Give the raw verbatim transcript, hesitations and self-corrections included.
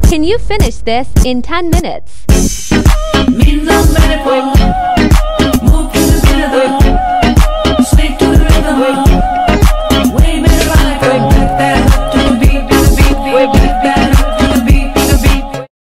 Can you finish this in ten minutes? Mean the